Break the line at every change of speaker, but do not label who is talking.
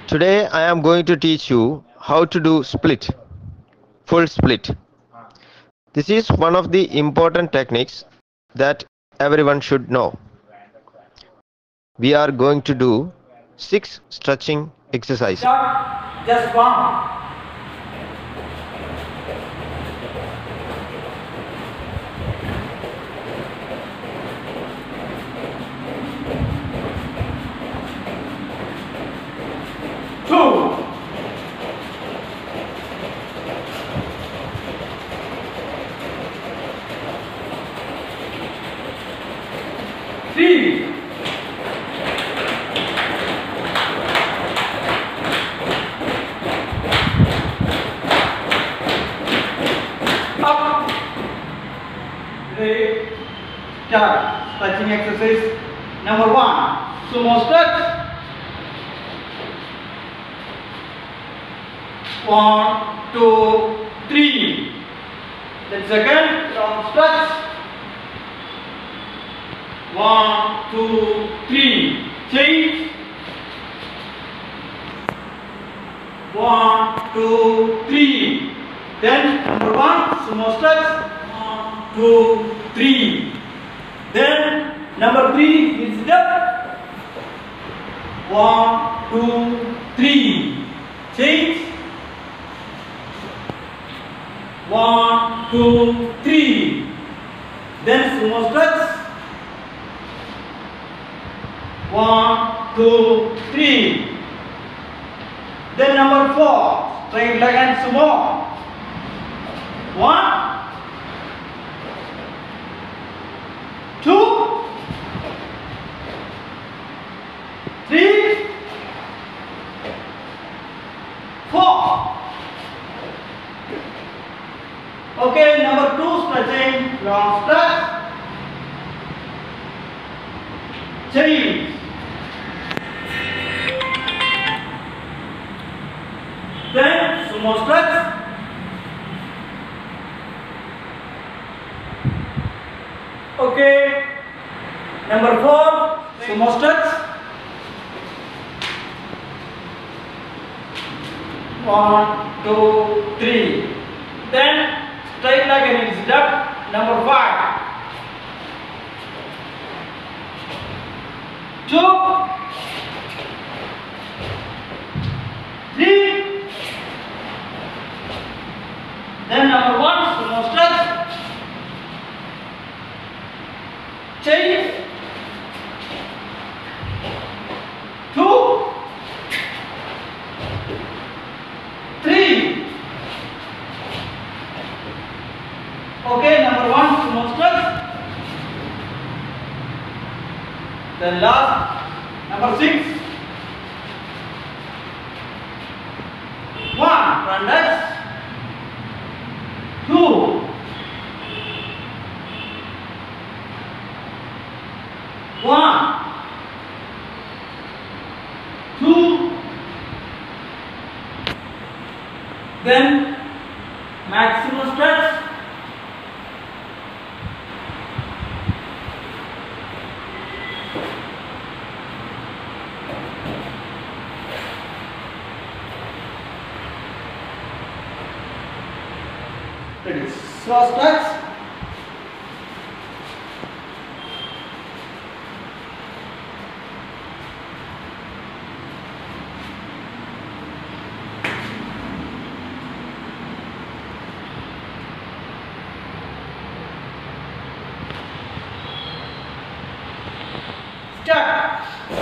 Today I am going to teach you how to do split, full split. This is one of the important techniques that everyone should know. We are going to do 6 stretching exercises.
Start just one. Two. Three. Up. Ready. Start. Stretching exercise number 1. Sumo stretch. 1, 2, 3. Then second round stretch. 1, 2, 3. Change. 1, 2, 3. Then number 1 sumo stretch. 1, 2, 3. Then number 3 is step. 1, 2, 3. Change. 1, 2, 3. Then sumo stretch. 1, 2, 3. Then number 4, straight leg and sumo. 1, 2, 3, 4. Okay, number 2 stretching, long stretch. Change. Then sumo stretch. Okay, number 4 sumo stretch. 1, 2, 3. Then straight leg and sit up. Number 5. 2, 3. Then number 1 sumo stretch. Change. 2, 3. Okay, number 1 sumo stretch. Then last, number 6. 1 front touch. 2, 1, 2. Then maximum stretch. Ready. Slow stretch. Start.